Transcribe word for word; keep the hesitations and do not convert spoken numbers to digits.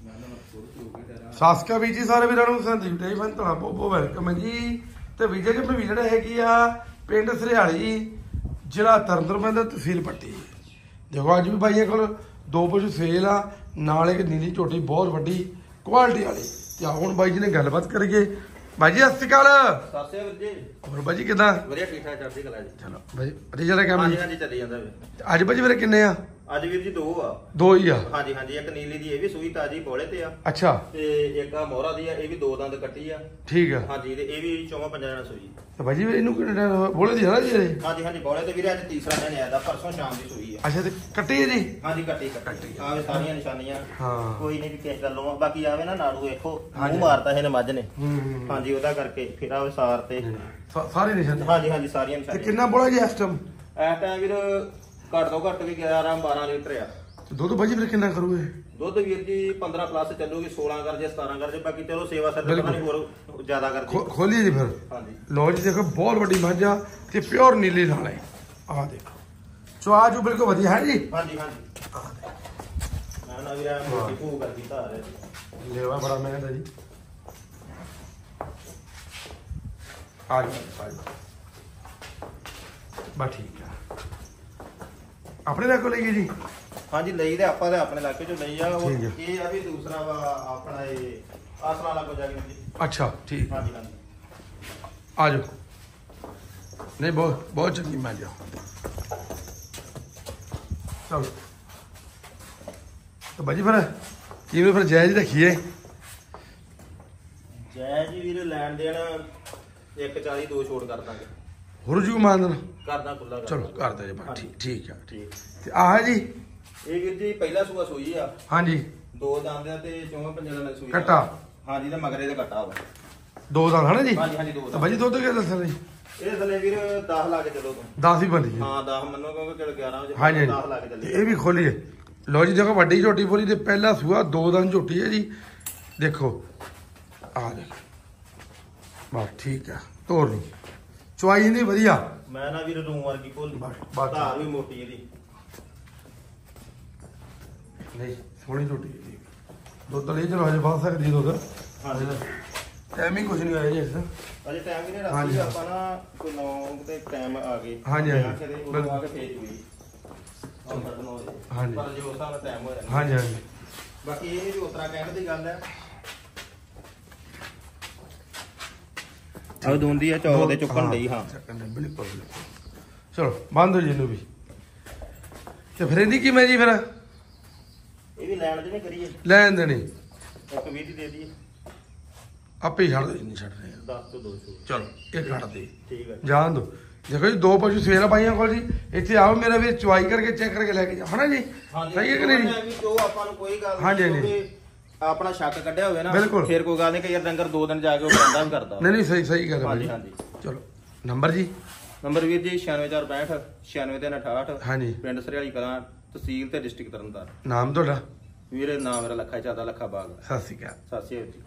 ਸਾਸਕਾ ਵੀ ਜੀ ਸਾਰੇ ਵੀਰਾਂ ਨੂੰ ਸੰਦੀਪ ਡੇਰੀ ਫਾਰਮ ਤੁਹਾਡਾ ਬਹੁਤ ਬਹੁਤ ਵੈਲਕਮ ਹੈ ਜੀ। ਤੇ ਵੀਜ਼ਾ ਜੀ ਆਪਣੀ ਵੀਜ਼ਾ ਹੈਗੀ ਆ ਪਿੰਡ ਸਰਿਆਲੀ, ਜ਼ਿਲ੍ਹਾ ਤਰਨਤਾਰਨ, ਤਹਿਸੀਲ ਪੱਟੀ। ਦੇਖੋ ਅੱਜ ਵੀ ਬਾਈਆਂ ਕੋਲ ਦੋ ਪਸ਼ੂ ਸੇਲ ਆ, ਨਾਲ ਇੱਕ ਨੀਲੀ ਝੋਟੀ ਬਹੁਤ ਵੱਡੀ ਕੁਆਲਿਟੀ ਵਾਲੀ। ਤੇ ਹੁਣ ਬਾਈ ਜੀ ਨੇ ਗੱਲਬਾਤ ਕਰੀਏ। ਬਾਈ ਜੀ ਸਤਿ ਸ਼੍ਰੀ ਅਕਾਲ। ਸਤਿ ਸ਼੍ਰੀ ਅਕਾਲ ਜੀ। ਹੋਰ ਬਾਈ ਜੀ ਕਿੱਦਾਂ? ਵਧੀਆ ਠੀਕ ਠਾਕ ਚੜ੍ਹਦੀ ਕਲਾ ਜੀ। ਚਲੋ ਬਾਈ ਵਧੀਆ ਦਾ ਕੰਮ ਹਾਂਜੀ ਹਾਂਜੀ ਚੱਲੀ ਜਾਂਦਾ ਵੀ। ਅੱਜ ਬਾਈ ਜੀ ਮੇਰੇ ਕਿੰਨੇ ਆ? ਅੱਜ ਵੀਰ ਜੀ ਦੋ ਆ। ਦੋ ਹੀ ਆ? ਹਾਂਜੀ ਹਾਂਜੀ, ਇੱਕ ਨੀਲੀ ਦੀ ਇਹ ਵੀ ਸੂਈ ਤਾਜੀ ਬੋਲੇ ਤੇ ਆ। ਅੱਛਾ। ਤੇ ਇੱਕ ਆ ਮੋਹਰਾ ਦੀ ਆ, ਇਹ ਵੀ ਦੋ ਦੰਦ ਕੱਟੀ ਆ। ਠੀਕ ਆ। ਹਾਂਜੀ, ਤੇ ਇਹ ਵੀ ਚੌਵਾਂ ਪੰਜਾਂ ਨਾਲ ਸੂਈ। ਤੇ ਬਾਈ ਜੀ ਇਹਨੂੰ ਕਿੰਨਾ ਬੋਲੇ ਦੀ ਹੈ ਨਾ ਜੀ ਇਹ? ਹਾਂਜੀ ਹਾਂਜੀ, ਬੋਲੇ ਤੇ ਵੀਰੇ ਅੱਜ ਤੀਸਰਾ ਦਿਨ ਆਇਆ ਦਾ, ਪਰਸੋਂ ਸ਼ਾਮ ਦੀ ਸੂਈ ਆ। ਅੱਛਾ ਤੇ ਕੱਟੀ ਹੈ ਜੀ? ਹਾਂਜੀ ਕੱਟੀ ਕੱਟੀ ਆਵੇ ਸਾਰੀਆਂ ਨਿਸ਼ਾਨੀਆਂ। ਹਾਂ ਕੋਈ ਨਹੀਂ ਕਿਸ ਗੱਲੋਂ, ਬਾਕੀ ਆਵੇ ਨਾ ਨਾੜੂ ਵੇਖੋ ਮੂੰਹ ਮਾਰਤਾ ਇਹਨੇ ਮੱਝ ਨੇ। ਹਾਂਜੀ ਉਹਦਾ ਕਰਕੇ ਫਿਰ ਆਵੇ ਸਾਰ ਤੇ ਸਾਰੇ ਨਿਸ਼ਾਨ। ਹਾਂਜੀ ਹਾਂਜੀ ਸਾਰੀਆਂ ਤੇ ਨਿਸ਼ਾਨੀਆਂ। ਕਿੰਨਾ ਬੋਲਾ ਜੀ ਇਸ ਟਾਈਮ? ਇਸ ਟਾਈਮ ਵੀਰ ਘੱਟ ਤੋਂ ਘੱਟ ਵੀ ਗਿਆਰਾਂ ਬਾਰਾਂ ਲੀਟਰ ਆ। ਦੁੱਧ ਬਾਈ ਜੀ ਫਿਰ ਕਿੰਨਾ ਕਰੂ ਇਹ? ਦੁੱਧ ਵੀਰ ਜੀ ਪੰਦਰਾਂ ਪਲੱਸ ਚੱਲੂਗੀ, ਸੋਲਾਂ ਕਰ ਜੇ ਸਤਾਰਾਂ ਕਰ ਜੇ, ਬਾਕੀ ਚਲੋ ਸੇਵਾ ਸਰ ਪਤਾ ਨਹੀਂ ਹੋਰ ਜ਼ਿਆਦਾ ਕਰ ਜੇ। ਖੋਲੀਏ ਜੀ ਫਿਰ। ਹਾਂਜੀ ਲੋ ਜੀ ਦੇਖੋ ਬਹੁਤ ਵੱਡੀ ਮੱਝ ਆ ਤੇ ਪਿਓਰ ਨੀਲੀ ਨਾਲ ਹੈ। ਆਹ ਦੇਖੋ ਚੁਆ ਜੂ ਬਿਲਕੁਲ ਵਧੀਆ ਹੈ ਜੀ। ਹਾਂਜੀ ਹਾਂਜੀ ਨਾ ਨਾ ਵੀਰ ਮੋਟੀ ਭੂ ਕਰ ਦਿੱਤਾ ਆ ਰਿਹਾ। ਲੇਵਾ ਬੜਾ ਮਹਿੰਗਾ ਜੀ। ਆ ਜੀ ਆ ਜੀ ਬਾ ਠੀਕ ਆ। ਆਪਣੇ ਨਾਲ ਕੋ ਲਈ ਜੀ? ਹਾਂਜੀ ਲਈ ਤੇ ਆਪਾਂ ਤੇ ਆਪਣੇ ਇਲਾਕੇ ਚੋਂ ਲਈ ਆ। ਉਹ ਠੀਕ ਹੈ। ਇਹ ਆ ਵੀ ਦੂਸਰਾ ਵਾ ਆਪਣਾ ਇਹ ਆਸਰਾ ਵਾਲਾ ਕੋ ਜਾ ਕੇ ਜੀ। ਅੱਛਾ ਠੀਕ। ਹਾਂਜੀ ਹਾਂਜੀ ਆ ਜਾਓ। ਨਹੀਂ ਬਹੁਤ ਬਹੁਤ ਚੰਗੀ ਮੱਝ ਆ। ਚਲੋ ਤਾਂ ਬਾਜੀ ਫਿਰ ਕਿਵੇਂ ਫਿਰ ਜਾਇਜ਼ ਰੱਖੀਏ? ਜੈ ਜੀ ਵੀਰ ਲੈਣ ਦੇਣ ਇੱਕ ਚਾਲੀ ਦੋ ਛੋਟ ਕਰ ਦਾਂਗੇ। ਹੋਰ ਜੂ ਮਾਨਨ ਕਰਦਾ ਖੁੱਲਾ ਕਰ ਚਲੋ ਕਰਦਾ ਜੀ ਬਾ ਠੀਕ ਠੀਕ ਆ। ਠੀਕ। ਤੇ ਆਹ ਜੀ ਇਹ ਵੀਰ ਜੀ ਪਹਿਲਾ ਸੂਆ ਸੂਈ ਆ। ਹਾਂਜੀ ਦੋ ਦੰਦ ਆ ਤੇ ਚੌਵਾਂ ਪੰਜਾਂ ਨਾਲ ਸੂਈ ਆ। ਕੱਟਾ? ਹਾਂਜੀ ਤੇ ਮਗਰੇ ਤੇ ਕੱਟਾ ਵਾ। ਦੋ ਦਾ ਹਨਾ ਜੀ? ਹਾਂਜੀ ਹਾਂਜੀ ਦੋ ਤਾਂ ਦੰਦ। ਬਾਜੀ ਦੁੱਧ ਕਿੰਨਾ ਦੱਸਣ ਜੀ? ਇਹ ਥੱਲੇ ਵੀਰ ਦਸ ਲਾ ਕੇ ਚੱਲੋ ਤੂੰ। ਦਸ ਹੀ ਬੰਦੀ ਜੀ? ਹਾਂ ਦਸ ਮੰਨੋ ਕਿਉਂਕਿ ਕਿਹੜਾ ਗਿਆਰਾਂ ਵਜੇ ਹਾਂਜੀ ਦਸ ਲਾ ਕੇ ਤੇ ਚੱਲੇ। ਇਹ ਵੀ ਖੋਲੀਏ। ਲਓ ਜੀ ਦੇਖੋ ਵੱਡੀ ਝੋਟੀ ਬੋਲੀ ਤੇ ਪਹਿਲਾ ਸੂਆ ਦੋ ਦਿਨ ਝੋਟੀ ਹੈ ਜੀ। ਦੇਖੋ ਆ ਦੇਖੋ ਬਸ ਠੀਕ ਆ। ਤੋਰ ਲਓ ਚੁਆਈ ਨਹੀਂ ਵਧੀਆ। ਮੈਂ ਨਾ ਵੀਰ ਰੂਮ ਵਰਗੀ ਭੋਲੀ, ਬਸ। ਧਾਰ ਵੀ ਮੋਟੀ ਇਹਦੀ। ਨਹੀਂ ਸੋਹਣੀ ਝੋਟੀ ਹੈ ਜੀ। ਦੁੱਧ ਲਈ ਚਲੋ ਹਜੇ ਬਾਹ ਸਕਦੀ ਦੁੱਧ। ਹਾਂਜੀ ਟਾਈਮਿੰਗ ਕੁਝ ਨਹੀਂ ਆਇਆ ਜੀ ਇਸ। ਅਜੇ ਟਾਈਮ ਵੀ ਨਹੀਂ ਹਾਂਜੀ। ਰੱਖੀ ਆਪਾਂ ਨਾ ਕੋਈ ਨੌ ਤੇ ਟਾਈਮ ਆ ਗਏ। ਹਾਂਜੀ, ਹਾਂਜੀ। ਆ ਕੇ ਉਦੋਂ ਆ ਕੇ ਫੇਰ ਵੀ ਹਾਂਜੀ। ਪਰ ਜੋ ਸਾਰਾ ਟਾਈਮ ਹੋਇਆ। ਹਾਂਜੀ ਹਾਂਜੀ ਬਾਕੀ ਇਹ ਵੀ ਉਸ ਤਰ੍ਹਾਂ ਕਹਿਣ ਦੀ ਗੱਲ ਹੈ। ਆਹ ਦੋਂਦੀ ਆ ਚੌਕ ਦੇ ਚੁੱਕਣ ਲਈ। ਹਾਂ ਚੱਕਣ ਦੇ ਬਿਲਕੁਲ ਬਿਲਕੁਲ। ਚਲੋ ਬੰਦ ਹੋ ਜੀ ਇਹਨੂੰ ਵੀ। ਤੇ ਫਿਰ ਇਹਦੀ ਕਿਵੇਂ ਜੀ? ਫਿਰ ਇਹ ਵੀ ਲੈਣ ਜਿਵੇਂ ਕਰੀਏ ਲੈਣ ਦੇਣੀ ਇੱਕ ਵੀਹ ਦੀ ਦੇ ਦਈਏ। ਆਪੇ ਹੀ ਛੱਡ ਦੋ ਜਿੰਨੀ ਛੱਡ ਰਹੇ ਆ। ਦਸ ਤੋਂ ਦੋ ਸੌ। ਚਲੋ ਇਹ ਕੱਢ ਦੇ ਠੀਕ ਹੈ। ਜਾਣ ਦੋ। ਦੇਖੋ ਜੀ ਦੋ ਪਸ਼ੂ ਸਵੇਰਾ ਪਾਈਆਂ ਕੋਲ ਜੀ। ਇੱਥੇ ਆਓ ਮੇਰਾ ਵੀ ਚੁਆਈ ਕਰਕੇ ਚੈੱਕ ਕਰਕੇ ਲੈ ਕੇ ਜਾ ਹਨਾ ਜੀ। ਸਹੀ ਹੈ ਕਿ ਨਹੀਂ ਜੀ? ਜੋ ਆਪਾਂ ਨੂੰ ਕੋਈ ਗੱਲ ਹਾਂਜੀ, ਹਾਂਜੀ। ਕਿਉਂਕਿ ਆਪਣਾ ਸ਼ੱਕ ਕੱਢਿਆ ਹੋਵੇ ਨਾ ਬਿਲਕੁਲ। ਫਿਰ ਕੋਈ ਗੱਲ ਨਹੀਂ ਕਿ ਯਾਰ ਡੰਗਰ ਦੋ ਦਿਨ ਜਾ ਕੇ ਉਹ ਬੰਦਾ ਵੀ ਕਰਦਾ। ਨਹੀਂ ਨਹੀਂ ਸਹੀ ਸਹੀ ਗੱਲ ਹੈ ਹਾਂਜੀ ਭਾਜੀ। ਹਾਂਜੀ। ਚਲੋ ਨੰਬਰ ਜੀ? ਨੰਬਰ ਵੀਰ ਜੀ ਛਿਆਨਵੇਂ ਚਾਰ ਪੈਂਹਠ ਛਿਆਨਵੇਂ ਤਿੰਨ ਅਠਾਹਠ। ਹਾਂਜੀ। ਪਿੰਡ ਸਰਿਆਲੀ ਕਲਾਂ, ਤਹਿਸੀਲ ਤੇ ਡਿਸਟ੍ਰਿਕਟ ਤਰਨਤਾਰਨ। ਨਾਮ ਤੁਹਾਡਾ? ਵੀਰੇ ਨਾਮ ਮੇਰਾ ਲੱਖਾ ਚਾਦਾ ਲੱਖਾ ਬਾਗ। ਸਤਿ ਸ਼੍ਰੀ ਅਕਾਲ। ਸਤਿ ਸ਼੍ਰੀ ਅਕਾਲ ਜੀ।